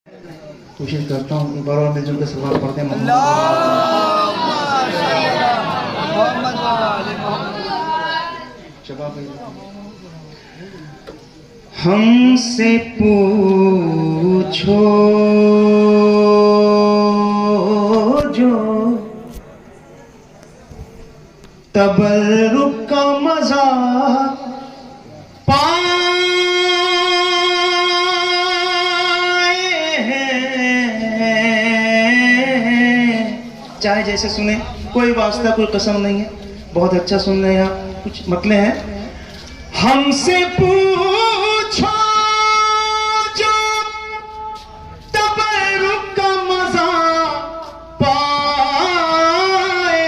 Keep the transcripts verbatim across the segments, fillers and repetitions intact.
کوشش کرتا ہوں ایک بار اور مل جل کے سلوات پڑھتے ہیں ہم سے پوچھو جو تبرک کا مزہ چاہے جیسے سنیں، کوئی واسطہ کوئی قسم نہیں ہے، بہت اچھا سن رہے ہیں آپ، کچھ مطلب ہیں ہم سے پوچھو جو تبرک کا مزہ پائے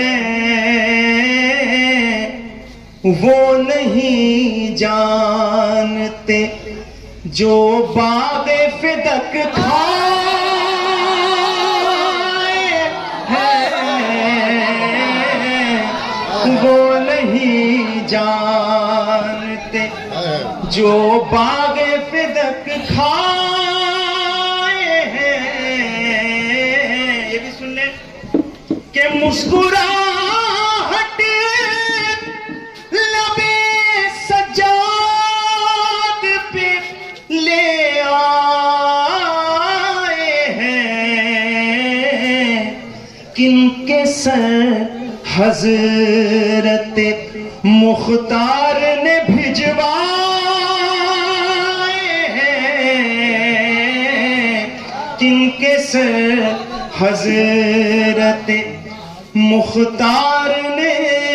ہیں وہ نہیں جانتے جو باغ فدق کھائے وہ نہیں جانتے جو باغ فدق کھائے ہیں۔ یہ بھی سن لیں کہ مسکراہٹ لبے سجاد پہ لے آئے ہیں کن کے سر حضرت مختار نے بھجوائے ہیں کن کے سر حضرت مختار نے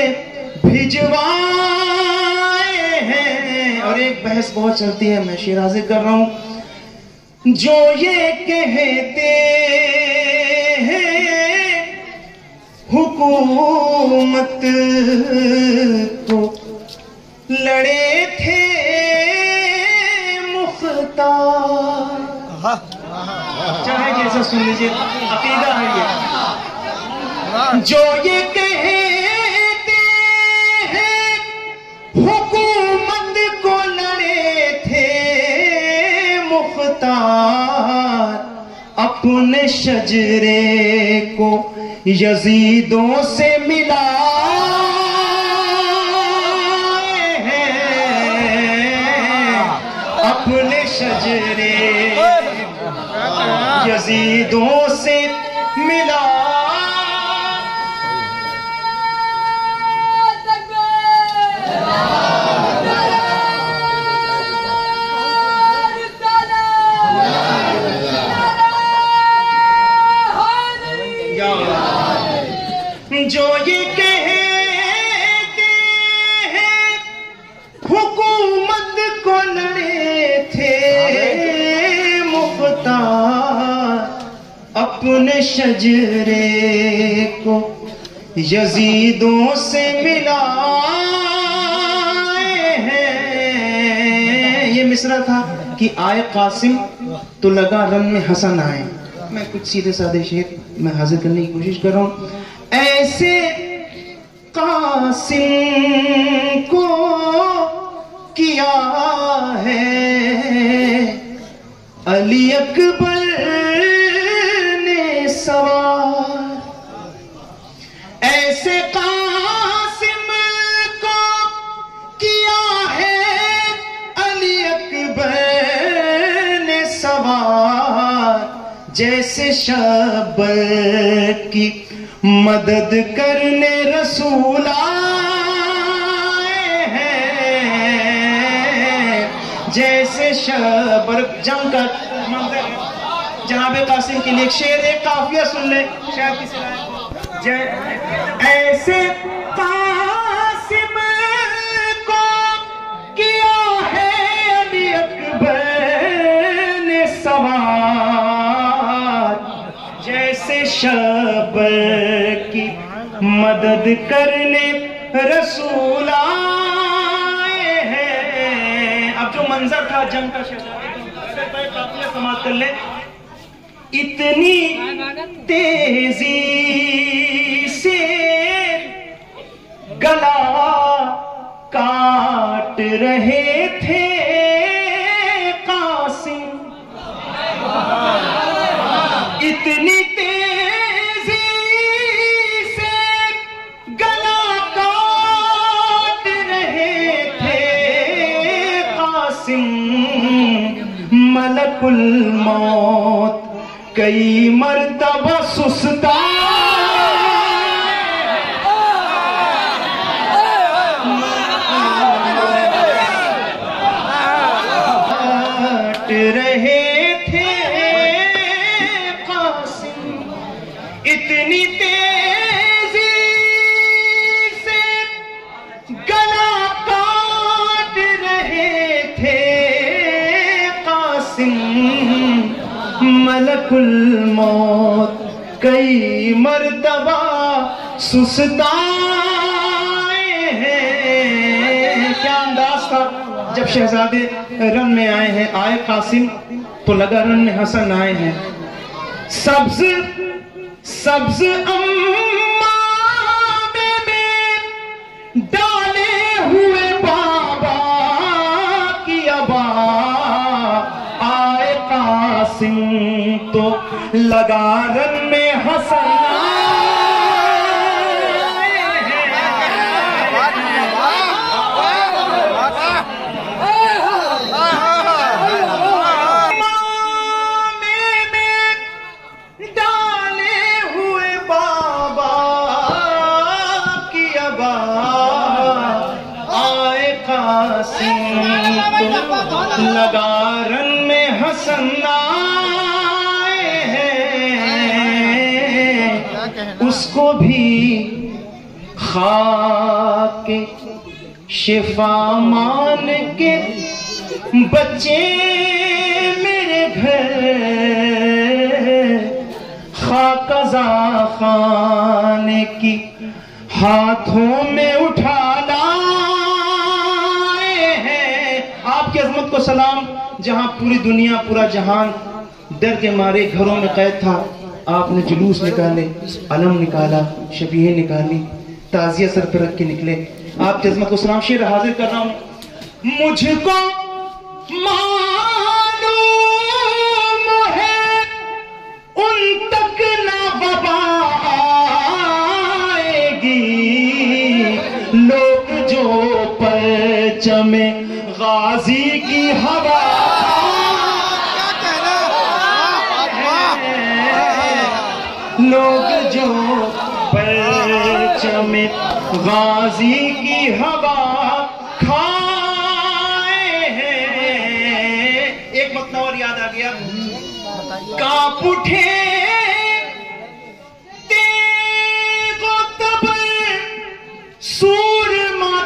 بھجوائے ہیں۔ اور ایک بحث بہت چلتی ہے، میں شیرازی کر رہا ہوں، جو یہ کہتے ہیں حکومت کو لڑے تھے مختار، چاہے جیسا سن لیجیے، عقیدہ ہے یہ، جو یہ کہتے ہیں حکومت کو لڑے تھے مختار اپنے شجرے کو یزیدوں سے ملائے ہیں اپنے شجرے یزیدوں سے ملائے۔ جو یہ کہتے ہیں حکومت کو لڑے تھے مختار اپنے شجرے کو یزیدوں سے ملائے ہیں۔ یہ مصرع تھا کہ آئے قاسم تو لگا رن میں حسن آئے۔ میں کچھ سیدھے سادے شعر میں حاضر کرنے کی کوشش کر رہا ہوں۔ ایسے قاسم کو کیا ہے علی اکبر نے سوار، ایسے قاسم کو کیا ہے علی اکبر نے سوار، جیسے شبر کی مدد کرنے رسول آئے ہیں، جیسے شبر جنگ کا منظر ہے۔ جناب قاسم کے لیے ایک شعر ایک قافیہ سن لیں، شاید کسی لائق ایسے قاسم کو کیا ہے علی اکبر نے سوار، جیسے شبر کی مدد کرنے رسول آئے ہیں۔ اب جو منظر تھا جنگ کا شہزادے قافیہ سماعت کر لیں۔ اتنی تیزی سے گلا کاٹ رہے تھے قاسم الموت کئی مرتبہ سستا رہے تھے قاسم اتنی تیزی سے گلا کاٹ رہے تھے قاسم ملک الموت کئی مرتبہ سستائے ہیں. کیا انداز تھا جب شہزادے رن میں آئے ہیں, آئے قاسم تو لگا رن میں حسن آئے ہیں. سبز سبز امامے میں ڈالے ہوئے بابا کی ابا آئے قاسم تو لگا رن میں حسن لگا رن میں حسن آئے ہیں. اس کو بھی خاک شفا مان کے بچے میرے گھر خاکزا خانے کی ہاتھوں میں اٹھا لائے ہیں. آپ کی عظمت کو سلام. جہاں پوری دنیا پورا جہان ڈر کے مارے گھروں میں قید تھا, آپ نے جلوس نکالے, علم نکالا, شبیہیں نکالی, تعزیہ سر پر رکھ کے نکلے. آپ کی عظمت کو سلام. شعر حاضر کر رہا ہوں. مجھ کو معلوم ہے ان تک نہ وبا آئے گی, لوگ جو پرچم غازی کی ہوا لوگ جو پرچم غازی کی ہوا کھائے ہیں. ایک مطلب اور یاد آ گیا. کانپ اٹھے تیغ و تبر سورما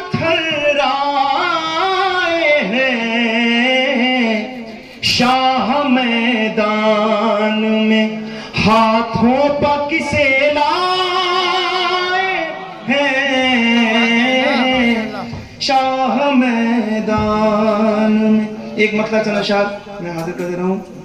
تھرائے ہیں. شاہ میدان میں ہاتھوں پا کسے لائے ہیں. شاہ میدان میں ایک مطلب چند اشعار میں حاضر کر دے رہا ہوں.